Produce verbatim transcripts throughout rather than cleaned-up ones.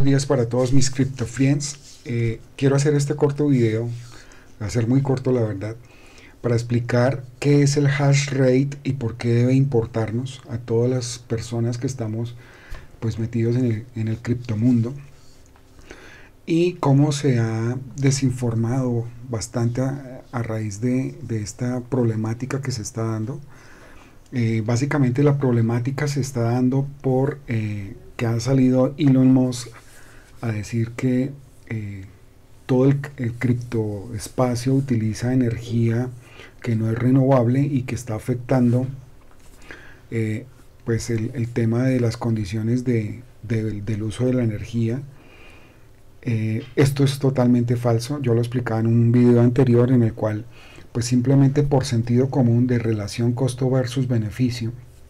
días para todos mis crypto friends. Eh, quiero hacer este corto video, va a ser muy corto la verdad, para explicar qué es el hash rate y por qué debe importarnos a todas las personas que estamos pues metidos en el, en el criptomundo, y cómo se ha desinformado bastante a, a raíz de, de esta problemática que se está dando. Eh, básicamente la problemática se está dando por eh, que ha salido Elon Musk a decir que eh, todo el, el criptoespacio utiliza energía que no es renovable y que está afectando eh, pues el, el tema de las condiciones de, de, del uso de la energía. Eh, esto es totalmente falso. Yo lo explicaba en un video anterior en el cual pues simplemente por sentido común de relación costo versus beneficio,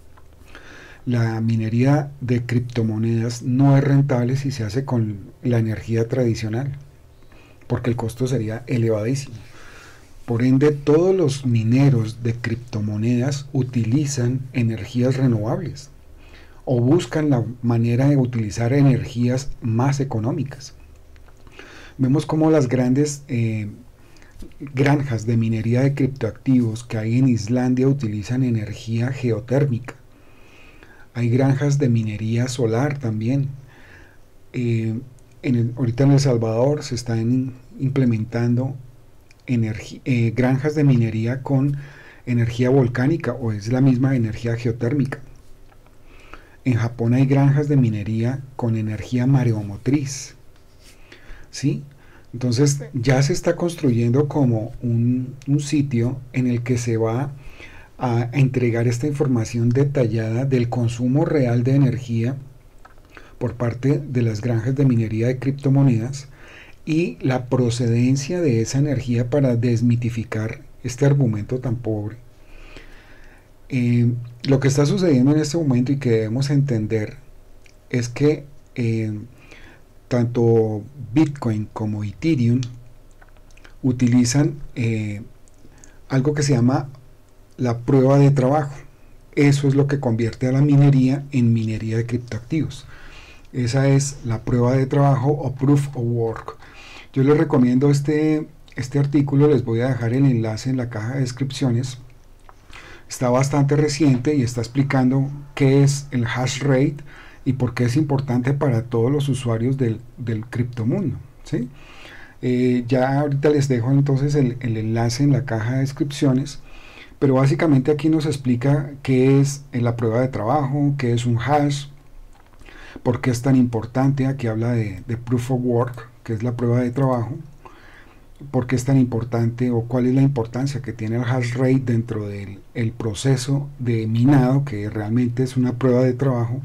la minería de criptomonedas no es rentable si se hace con la energía tradicional, porque el costo sería elevadísimo. Por ende, todos los mineros de criptomonedas utilizan energías renovables o buscan la manera de utilizar energías más económicas. Vemos como las grandes eh, granjas de minería de criptoactivos que hay en Islandia utilizan energía geotérmica. Hay granjas de minería solar también. Eh, en el, ahorita en El Salvador se están implementando eh, granjas de minería con energía volcánica, o es la misma energía geotérmica. En Japón hay granjas de minería con energía mareomotriz, ¿sí? Entonces ya se está construyendo como un, un sitio en el que se va a entregar esta información detallada del consumo real de energía por parte de las granjas de minería de criptomonedas y la procedencia de esa energía para desmitificar este argumento tan pobre. Eh, lo que está sucediendo en este momento y que debemos entender es que eh, tanto Bitcoin como Ethereum utilizan eh, algo que se llama la prueba de trabajo. Eso es lo que convierte a la minería en minería de criptoactivos. Esa es la prueba de trabajo o proof of work. Yo les recomiendo este, este artículo, les voy a dejar el enlace en la caja de descripciones. Está bastante reciente y está explicando qué es el hash rate y por qué es importante para todos los usuarios del, del criptomundo, ¿sí? Eh, ya ahorita les dejo entonces el, el enlace en la caja de descripciones, pero básicamente aquí nos explica qué es la prueba de trabajo, qué es un hash, por qué es tan importante. Aquí habla de, de proof of work, que es la prueba de trabajo, por qué es tan importante o cuál es la importancia que tiene el hash rate dentro del el proceso de minado, que realmente es una prueba de trabajo.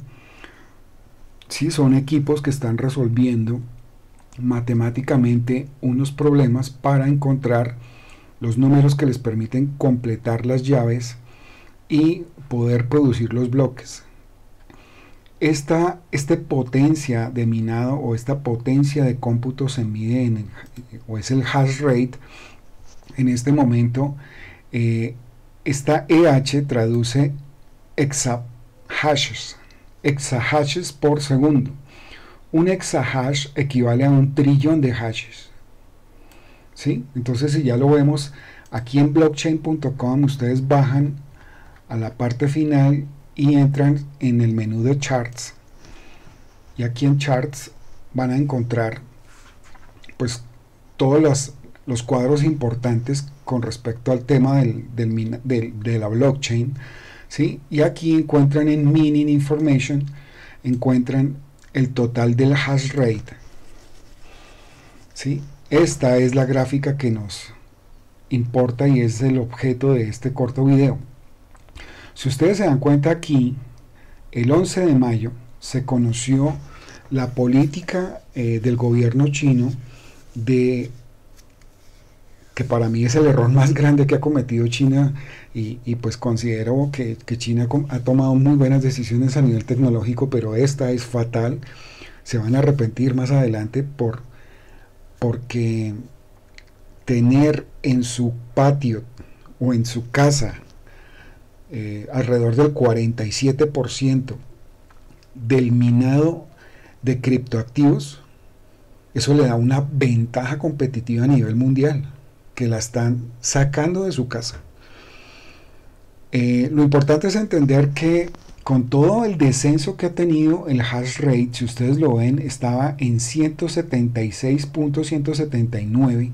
Sí, son equipos que están resolviendo matemáticamente unos problemas para encontrar los números que les permiten completar las llaves y poder producir los bloques. Esta, esta potencia de minado o esta potencia de cómputo se mide en, o es el hash rate. En este momento, eh, esta E H traduce exahashes. Exahashes por segundo. Un exahash equivale a un trillón de hashes, ¿sí? Entonces, si ya lo vemos aquí en blockchain punto com, ustedes bajan a la parte final y entran en el menú de charts, y aquí en charts van a encontrar pues todos los, los cuadros importantes con respecto al tema del, del, del, de la blockchain, ¿sí? Y aquí encuentran en Mining Information, encuentran el total del hash rate, ¿sí? Esta es la gráfica que nos importa y es el objeto de este corto video. Si ustedes se dan cuenta, aquí el once de mayo se conoció la política eh, del gobierno chino, de que para mí es el error más grande que ha cometido China, y, y pues considero que, que China ha tomado muy buenas decisiones a nivel tecnológico, pero esta es fatal. Se van a arrepentir más adelante por porque tener en su patio o en su casa eh, alrededor del cuarenta y siete por ciento del minado de criptoactivos, eso le da una ventaja competitiva a nivel mundial, que la están sacando de su casa. Eh, lo importante es entender que con todo el descenso que ha tenido el hash rate, si ustedes lo ven, estaba en ciento setenta y seis punto ciento setenta y nueve.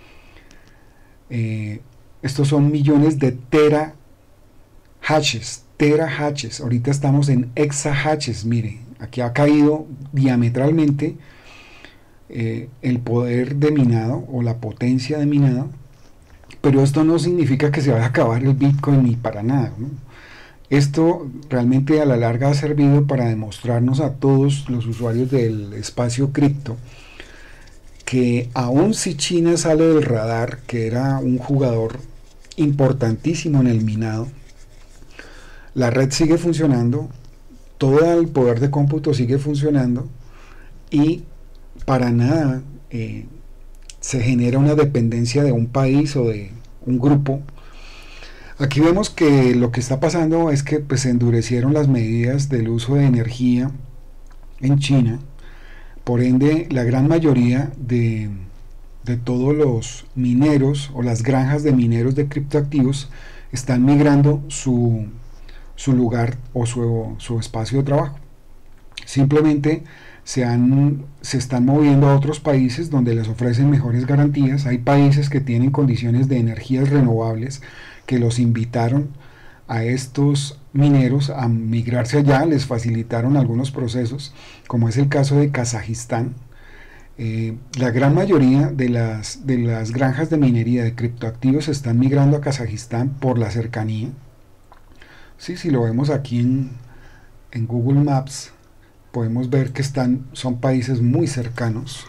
Eh, estos son millones de tera hashes, tera hashes. Ahorita estamos en exa hashes. Mire, aquí ha caído diametralmente eh, el poder de minado o la potencia de minado. Pero esto no significa que se vaya a acabar el Bitcoin ni para nada, ¿no? Esto realmente a la larga ha servido para demostrarnos a todos los usuarios del espacio cripto que aun si China sale del radar, que era un jugador importantísimo en el minado, la red sigue funcionando, todo el poder de cómputo sigue funcionando y para nada eh, se genera una dependencia de un país o de un grupo. Aquí vemos que lo que está pasando es que pues, se endurecieron las medidas del uso de energía en China. Por ende, la gran mayoría de, de todos los mineros o las granjas de mineros de criptoactivos están migrando su, su lugar o su, su espacio de trabajo. Simplemente se, han, se están moviendo a otros países donde les ofrecen mejores garantías. Hay países que tienen condiciones de energías renovables que los invitaron a estos mineros a migrarse allá, les facilitaron algunos procesos, como es el caso de Kazajistán. Eh, la gran mayoría de las, de las granjas de minería de criptoactivos están migrando a Kazajistán por la cercanía. Sí, si lo vemos aquí en, en Google Maps, podemos ver que están, son países muy cercanos.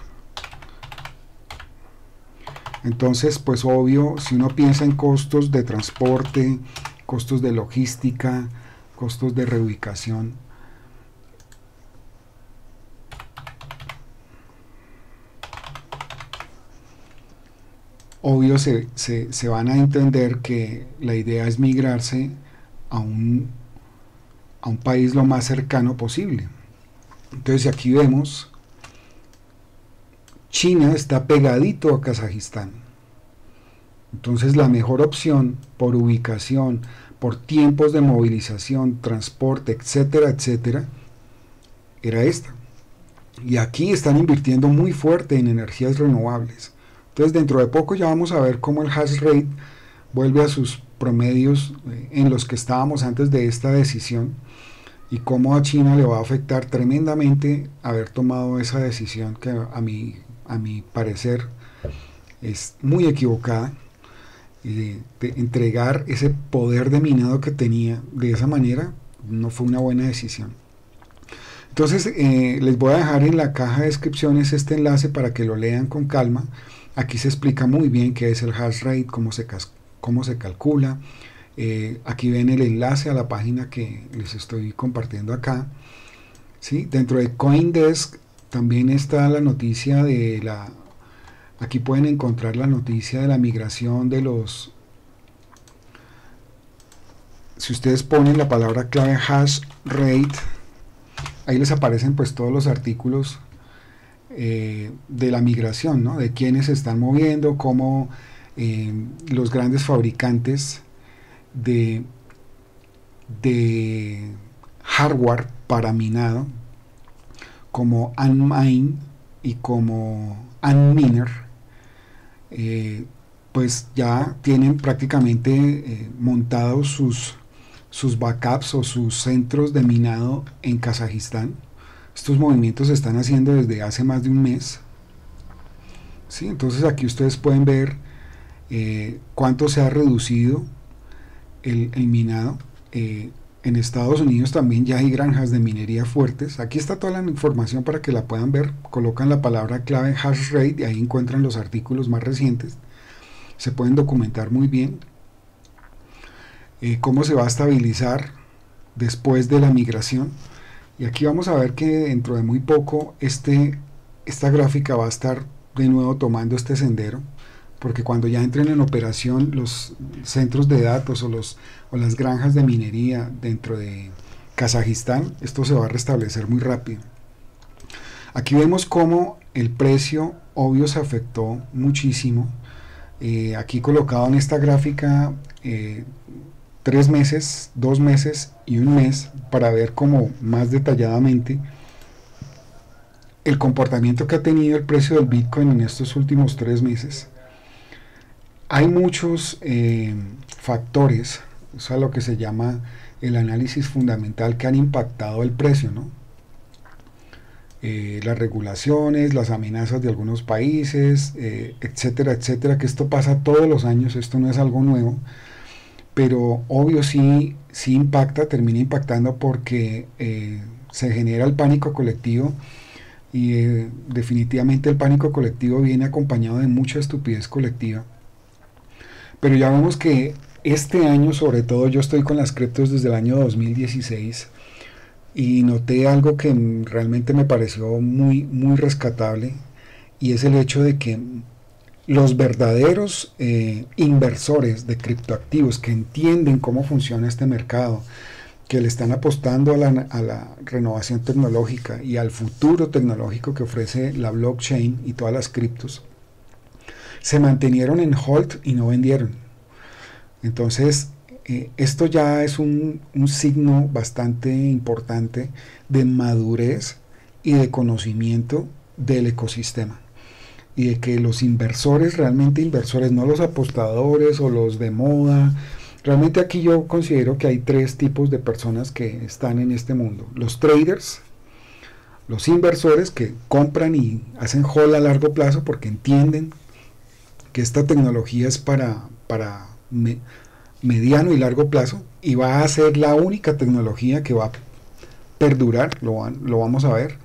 Entonces, pues obvio, si uno piensa en costos de transporte, costos de logística, costos de reubicación, obvio se, se, se van a entender que la idea es migrarse a un, a un país lo más cercano posible. Entonces aquí vemos China está pegadito a Kazajistán. Entonces la mejor opción por ubicación, por tiempos de movilización, transporte, etcétera, etcétera, era esta. Y aquí están invirtiendo muy fuerte en energías renovables. Entonces dentro de poco ya vamos a ver cómo el hash rate vuelve a sus promedios en los que estábamos antes de esta decisión y cómo a China le va a afectar tremendamente haber tomado esa decisión que a mi, a mi parecer es muy equivocada, de, de entregar ese poder de minado que tenía de esa manera. No fue una buena decisión. Entonces eh, les voy a dejar en la caja de descripciones este enlace para que lo lean con calma. Aquí se explica muy bien qué es el hash rate, cómo se, cómo se calcula. Eh, aquí ven el enlace a la página que les estoy compartiendo acá. ¿Sí? Dentro de CoinDesk también está la noticia de la... Aquí pueden encontrar la noticia de la migración de los... Si ustedes ponen la palabra clave hash rate, ahí les aparecen pues todos los artículos eh, de la migración, ¿no? De quiénes se están moviendo, cómo eh, los grandes fabricantes de, de hardware para minado, como Antmine y como Antminer, eh, pues ya tienen prácticamente eh, montados sus sus backups o sus centros de minado en Kazajistán. Estos movimientos se están haciendo desde hace más de un mes. ¿Sí? Entonces aquí ustedes pueden ver eh, cuánto se ha reducido el, el minado. Eh, en Estados Unidos también ya hay granjas de minería fuertes. Aquí está toda la información para que la puedan ver. Colocan la palabra clave hash rate y ahí encuentran los artículos más recientes. Se pueden documentar muy bien. Eh, cómo se va a estabilizar después de la migración. Y aquí vamos a ver que dentro de muy poco este, esta gráfica va a estar de nuevo tomando este sendero, porque cuando ya entren en operación los centros de datos o, los, o las granjas de minería dentro de Kazajistán, esto se va a restablecer muy rápido. Aquí vemos cómo el precio obvio se afectó muchísimo. Eh, aquí colocado en esta gráfica eh, tres meses, dos meses y un mes para ver como más detalladamente el comportamiento que ha tenido el precio del Bitcoin en estos últimos tres meses. Hay muchos eh, factores, o sea, lo que se llama el análisis fundamental, que han impactado el precio, ¿no? Eh, las regulaciones, las amenazas de algunos países, eh, etcétera, etcétera, que esto pasa todos los años, esto no es algo nuevo, pero obvio sí, sí impacta, termina impactando porque eh, se genera el pánico colectivo y eh, definitivamente el pánico colectivo viene acompañado de mucha estupidez colectiva. Pero ya vemos que este año, sobre todo, yo estoy con las criptos desde el año dos mil dieciséis y noté algo que realmente me pareció muy, muy rescatable, y es el hecho de que los verdaderos eh, inversores de criptoactivos que entienden cómo funciona este mercado, que le están apostando a la, a la renovación tecnológica y al futuro tecnológico que ofrece la blockchain y todas las criptos, se mantenieron en hold y no vendieron. Entonces, eh, esto ya es un, un signo bastante importante de madurez y de conocimiento del ecosistema, y de que los inversores, realmente inversores, no los apostadores o los de moda. Realmente aquí yo considero que hay tres tipos de personas que están en este mundo: los traders, los inversores que compran y hacen hold a largo plazo porque entienden que esta tecnología es para, para me, mediano y largo plazo, y va a ser la única tecnología que va a perdurar, lo, van, lo vamos a ver.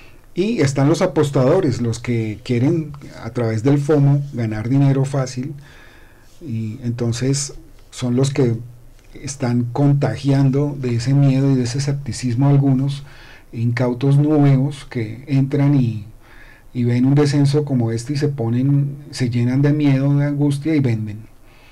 Y están los apostadores, los que quieren a través del FOMO ganar dinero fácil, y entonces son los que están contagiando de ese miedo y de ese escepticismo a algunos incautos nuevos que entran y, y ven un descenso como este y se ponen, se llenan de miedo, de angustia y venden.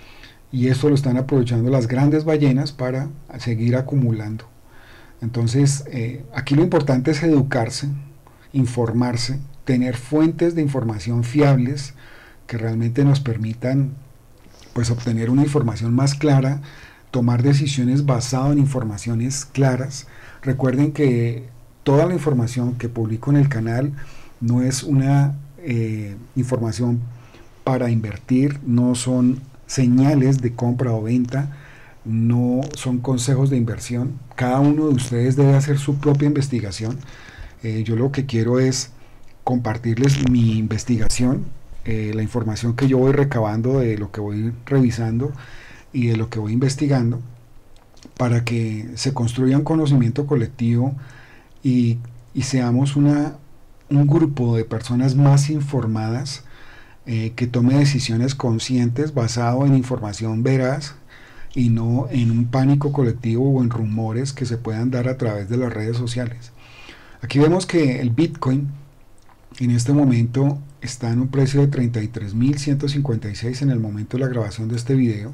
Y esto lo están aprovechando las grandes ballenas para seguir acumulando. Entonces eh, aquí lo importante es educarse, informarse, tener fuentes de información fiables que realmente nos permitan pues obtener una información más clara, tomar decisiones basadas en informaciones claras. Recuerden que toda la información que publico en el canal no es una eh, información para invertir, no son señales de compra o venta, no son consejos de inversión. Cada uno de ustedes debe hacer su propia investigación. Eh, yo lo que quiero es compartirles mi investigación, eh, la información que yo voy recabando de lo que voy revisando y de lo que voy investigando, para que se construya un conocimiento colectivo y, y seamos una, un grupo de personas más informadas, eh, que tome decisiones conscientes basado en información veraz y no en un pánico colectivo o en rumores que se puedan dar a través de las redes sociales. Aquí vemos que el Bitcoin en este momento está en un precio de treinta y tres mil ciento cincuenta y seis en el momento de la grabación de este video.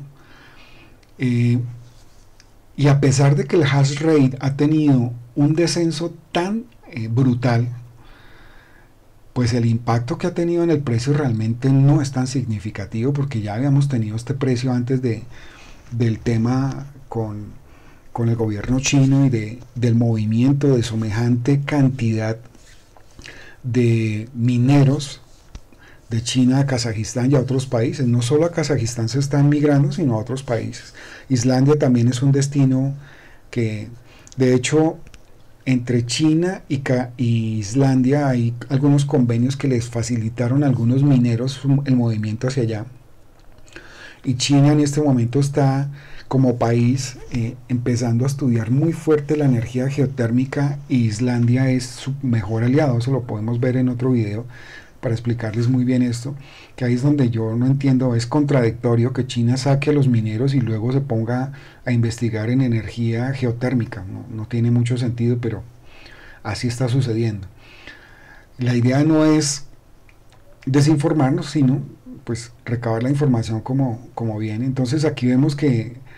Eh, y a pesar de que el hash rate ha tenido un descenso tan eh, brutal, pues el impacto que ha tenido en el precio realmente no es tan significativo, porque ya habíamos tenido este precio antes de, del tema con, con el gobierno chino y de, del movimiento de semejante cantidad de mineros de China a Kazajistán y a otros países. No solo a Kazajistán se están migrando, sino a otros países. Islandia también es un destino que, de hecho, entre China y, y Islandia hay algunos convenios que les facilitaron a algunos mineros el movimiento hacia allá. Y China en este momento está como país eh, empezando a estudiar muy fuerte la energía geotérmica, y Islandia es su mejor aliado. Eso lo podemos ver en otro video para explicarles muy bien esto, que ahí es donde yo no entiendo. Es contradictorio que China saque a los mineros y luego se ponga a investigar en energía geotérmica. No, no tiene mucho sentido, pero así está sucediendo. La idea no es desinformarnos, sino pues recabar la información como, como viene. Entonces aquí vemos que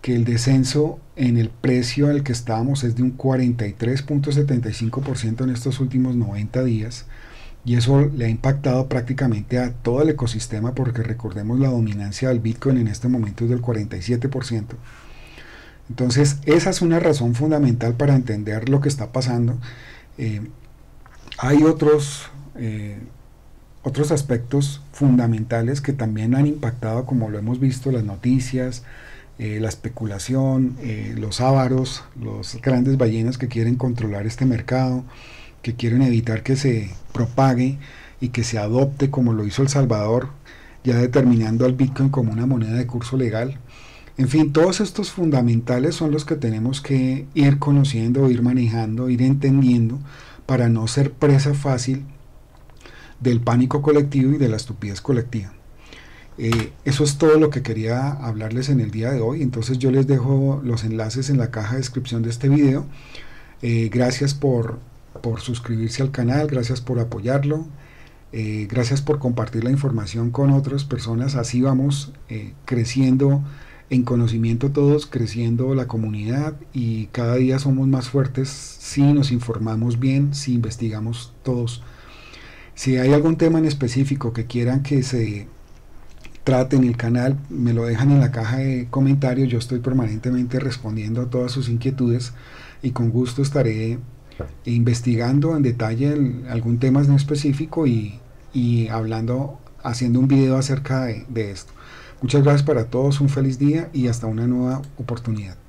que el descenso en el precio al que estábamos es de un cuarenta y tres punto setenta y cinco por ciento en estos últimos noventa días, y eso le ha impactado prácticamente a todo el ecosistema, porque recordemos la dominancia del Bitcoin en este momento es del cuarenta y siete por ciento. Entonces esa es una razón fundamental para entender lo que está pasando. Eh, hay otros eh, otros aspectos fundamentales que también han impactado, como lo hemos visto, las noticias, eh, la especulación, eh, los ávaros, los grandes ballenas que quieren controlar este mercado, que quieren evitar que se propague y que se adopte como lo hizo El Salvador, ya determinando al Bitcoin como una moneda de curso legal. En fin, todos estos fundamentales son los que tenemos que ir conociendo, ir manejando, ir entendiendo, para no ser presa fácil del pánico colectivo y de la estupidez colectiva. Eh, eso es todo lo que quería hablarles en el día de hoy. Entonces yo les dejo los enlaces en la caja de descripción de este video. Eh, gracias por, por suscribirse al canal, gracias por apoyarlo, eh, gracias por compartir la información con otras personas. Así vamos eh, creciendo en conocimiento todos, creciendo la comunidad, y cada día somos más fuertes si nos informamos bien, si investigamos todos. Si hay algún tema en específico que quieran que se trate en el canal, me lo dejan en la caja de comentarios. Yo estoy permanentemente respondiendo a todas sus inquietudes, y con gusto estaré investigando en detalle el, algún tema en específico y, y hablando, haciendo un video acerca de, de esto. Muchas gracias para todos, un feliz día y hasta una nueva oportunidad.